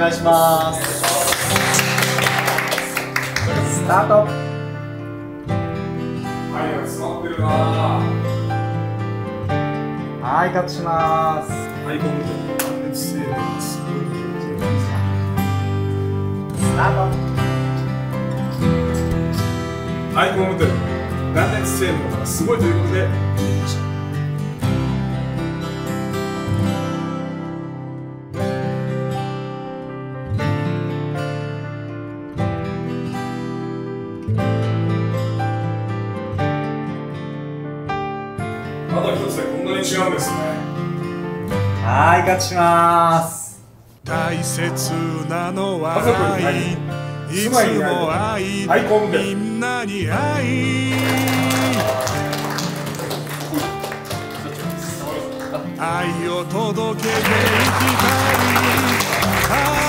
願いします。スタート。 はい、詰まってるな。 はい、カットします。 アイコン見て断熱性能がすごい。 スタート。 アイコン見てる断熱性能がすごいということで見ました。あと一つでこんなに違うんですね。 はい、カットします。 大切なのは家族に愛、いつも愛、 アイコンでみんなに愛。愛を届けていきたい。